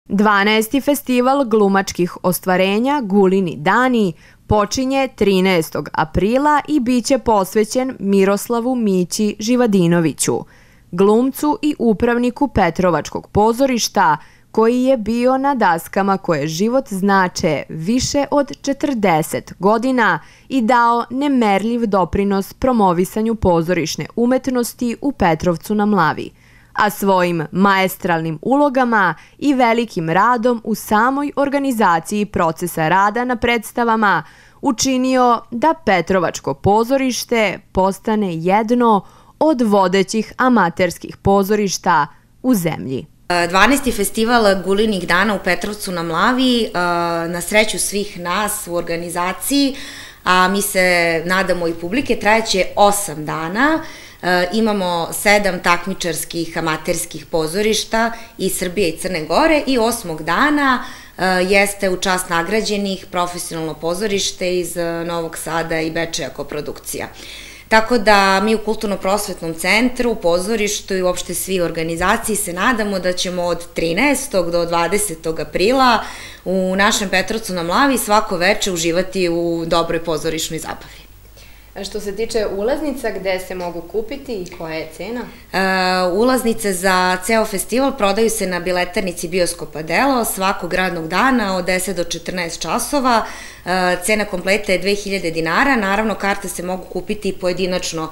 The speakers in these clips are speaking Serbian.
12. festival glumačkih ostvarenja Gulini dani počinje 13. aprila i biće posvećen Miroslavu Mići Živadinoviću, glumcu i upravniku Petrovačkog pozorišta, koji je bio na daskama koje život znače više od 40 godina i dao nemerljiv doprinos promovisanju pozorišne umetnosti u Petrovcu na Mlavi, a svojim maestralnim ulogama i velikim radom u samoj organizaciji procesa rada na predstavama učinio da Petrovačko pozorište postane jedno od vodećih amaterskih pozorišta u zemlji. 12. festival Gulinih dana u Petrovcu na Mlavi, na sreću svih nas u organizaciji, a mi se nadamo i publike, trajaće 8 dana. Imamo 7 takmičarskih amaterskih pozorišta iz Srbije i Crne Gore i 8. dana jeste u čast nagrađenih profesionalno pozorište iz Novog Sada i Bečeja koprodukcija. Tako da mi u Kulturno-prosvetnom centru, pozorištu i uopšte svi u organizaciji se nadamo da ćemo od 13. do 20. aprila u našem Petrovcu na Mlavi svako veče uživati u dobroj pozorišnoj zabavi. Što se tiče ulaznica, gde se mogu kupiti i koja je cena? Ulaznice za ceo festival prodaju se na biletarnici Bioskopa Delo svakog radnog dana od 10 do 14 časova. Cena kompleta je 2000 dinara. Naravno, karte se mogu kupiti pojedinačno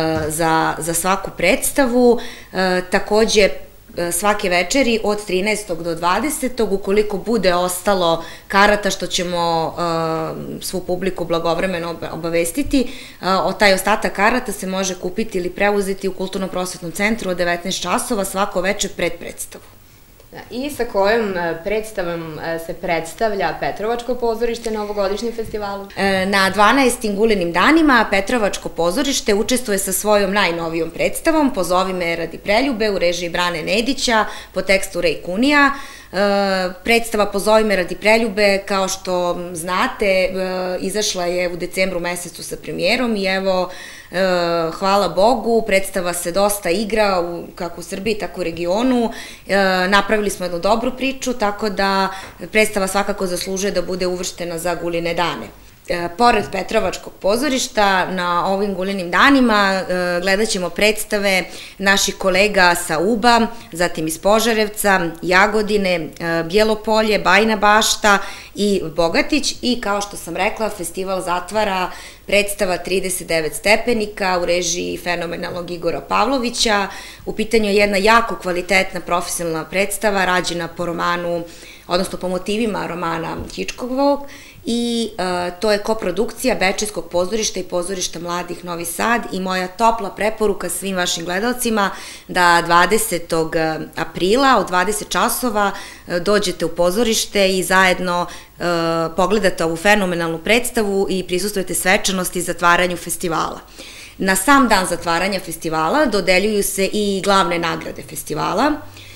za svaku predstavu. Takođe, svake večeri od 13. do 20. ukoliko bude ostalo karata, što ćemo svu publiku blagovremeno obavestiti, taj ostatak karata se može kupiti ili preuzeti u Kulturno-prosvetnom centru od 19 časova svako veče pred predstavu. I sa kojom predstavom se predstavlja Petrovačko pozorište na ovogodišnjem festivalu? Na 12. Gulinim danima Petrovačko pozorište učestvuje sa svojom najnovijom predstavom Pozovi me radi preljube u režiji Brane Nedića po tekstu Rej Kunija. Predstava Pozovi me radi preljube, kao što znate, izašla je u decembru mesecu sa premijerom i evo, hvala Bogu, predstava se dosta igra kako u Srbiji, tako u regionu. Napravili smo jednu dobru priču, tako da predstava svakako zaslužuje da bude uvrštena za Guline dane. Pored Petrovačkog pozorišta, na ovim Gulinim danima gledat ćemo predstave naših kolega sa Uba, zatim iz Požarevca, Jagodine, Bjelopolje, Bajina Bašta i Bogatić i, kao što sam rekla, festival zatvara predstava 39 stepenika u režiji fenomenalnog Igora Pavlovića. U pitanju je jedna jako kvalitetna profesionalna predstava rađena po romanu, odnosno po motivima romana Hičkovog, i to je koprodukcija Bečejskog pozorišta i pozorišta Mladih Novi Sad i moja topla preporuka svim vašim gledalcima da 20. aprila od 20 časova dođete u pozorište i zajedno pogledate ovu fenomenalnu predstavu i prisustvujete svečanosti zatvaranju festivala. Na sam dan zatvaranja festivala dodeljuju se i glavne nagrade festivala.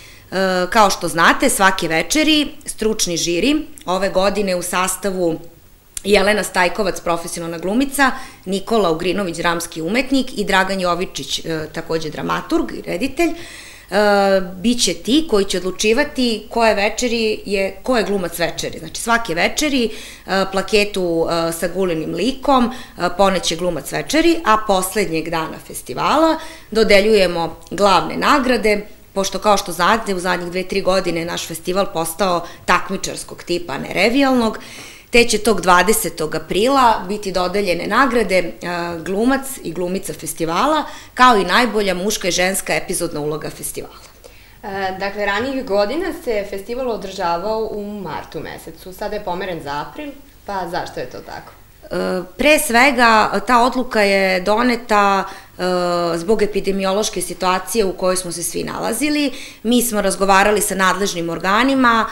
Kao što znate, svake večeri stručni žiri, ove godine u sastavu Jelena Stajkovac, profesionalna glumica, Nikola Ugrinović, dramski umetnik i Dragan Jovičić, takođe dramaturg i reditelj, biće ti koji će odlučivati ko je glumac večeri. Znači, svake večeri plaketu sa Gulinim likom poneće glumac večeri, a poslednjeg dana festivala dodeljujemo glavne nagrade, pošto, kao što znate, u zadnjih 2-3 godine naš festival postao takmičarskog tipa, a ne revijalnog, te će tog 20. aprila biti dodeljene nagrade glumac i glumica festivala, kao i najbolja muška i ženska epizodna uloga festivala. Dakle, ranijih godina se festival održavao u martu mesecu, sada je pomeren za april, pa zašto je to tako? Pre svega, ta odluka je doneta zbog epidemiološke situacije u kojoj smo se svi nalazili. Mi smo razgovarali sa nadležnim organima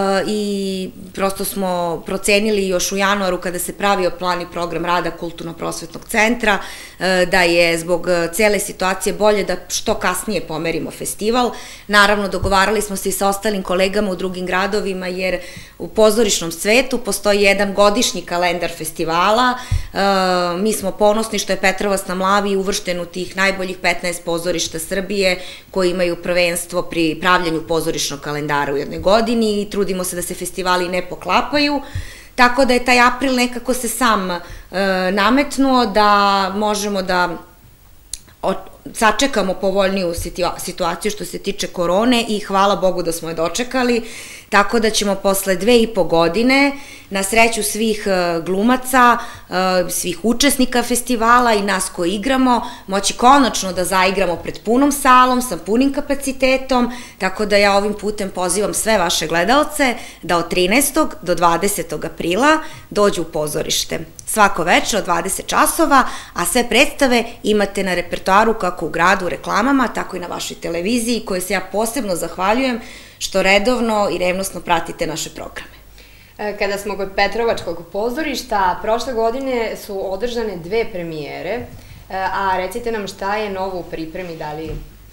i prosto smo procenili još u januaru, kada se pravio plan i program rada Kulturno-prosvetnog centra, da je zbog cele situacije bolje da što kasnije pomerimo festival. Naravno, dogovarali smo se i sa ostalim kolegama u drugim gradovima, jer u pozorišnom svetu postoji jedan godišnji kalendar festivala. Mi smo ponosni što je Petrovac na Mlavi uvršten uvršten u tih najboljih 15 pozorišta Srbije koji imaju prvenstvo pri pravljanju pozorišnog kalendara u jednoj godini i trudimo se da se festivali ne poklapaju. Tako da je taj april nekako se sam nametnuo da možemo da sačekamo povoljniju situaciju što se tiče korone i hvala Bogu da smo je dočekali, tako da ćemo posle 2,5 godine na sreću svih glumaca, svih učesnika festivala i nas koji igramo, moći konačno da zaigramo pred punom salom, sa punim kapacitetom, tako da ja ovim putem pozivam sve vaše gledaoce da od 13. do 20. aprila dođu u pozorište. Svako večer od 20 časova, a sve predstave imate na repertoaru kako u gradu, u reklamama, tako i na vašoj televiziji, koje se ja posebno zahvaljujem što redovno i revnosno pratite naše programe. Kada smo kod Petrovačkog pozorišta, prošle godine su održane 2 premijere, a recite nam šta je novo u pripremi, da li...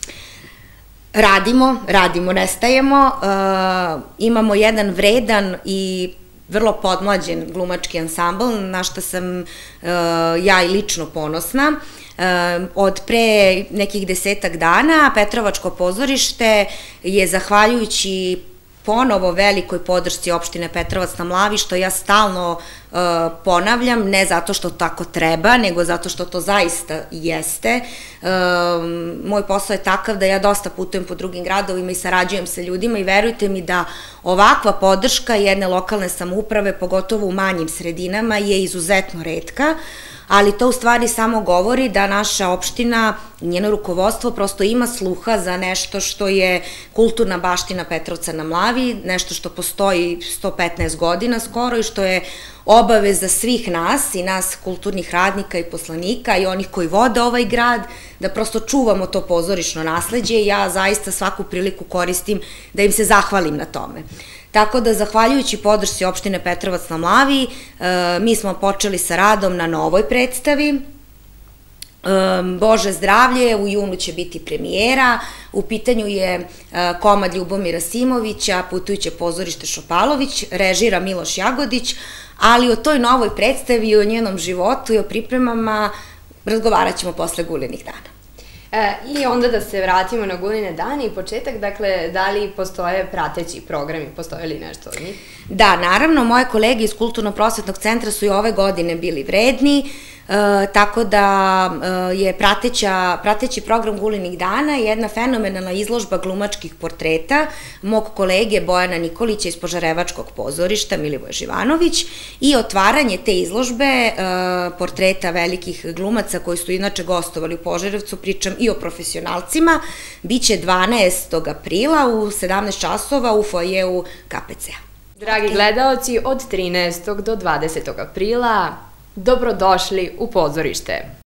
Radimo, nestajemo, imamo jedan vredan i vrlo podmlađen glumački ansambl, na što sam ja i lično ponosna. Od pre nekih 10 dana Petrovačko pozorište je, zahvaljujući ponovo velikoj podršci opštine Petrovac na Mlavi, što ja stalno ponavljam, ne zato što tako treba, nego zato što to zaista jeste. Moj posao je takav da ja dosta putujem po drugim gradovima i sarađujem sa ljudima i verujte mi da ovakva podrška jedne lokalne samouprave, pogotovo u manjim sredinama, je izuzetno retka, ali to u stvari samo govori da naša opština i njeno rukovodstvo prosto ima sluha za nešto što je kulturna baština Petrovca na Mlavi, nešto što postoji 115 godina skoro i što je obaveza svih nas i nas kulturnih radnika i poslanika i onih koji vode ovaj grad, da prosto čuvamo to pozorišno nasleđe i ja zaista svaku priliku koristim da im se zahvalim na tome. Tako da, zahvaljujući podršci opštine Petrovac na Mlavi, mi smo počeli sa radom na novoj predstavi. Bože zdravlje, u junu će biti premijera, u pitanju je komad Ljubomira Simovića, Putujuće pozorište Šopalović, režira Miloš Jagodić, ali o toj novoj predstavi i o njenom životu i o pripremama razgovarat ćemo posle Gulinih dana. I onda da se vratimo na Guline dane i početak, dakle, da li postoje prateći programi, postoje li nešto od njih? Da, naravno, moje kolege iz Kulturno-prosvetnog centra su i ove godine bili vredni, tako da je prateći program Gulinih dana jedna fenomenalna izložba glumačkih portreta mog kolege Bojana Nikolića iz Požarevačkog pozorišta, Milivoje Živanović, i otvaranje te izložbe portreta velikih glumaca koji su inače gostovali u Požarevcu, pričam i o profesionalcima, biće 12. aprila u 17 časova u foajeu KPC-a. Dragi gledaoci, od 13. do 20. aprila dobrodošli u pozorište.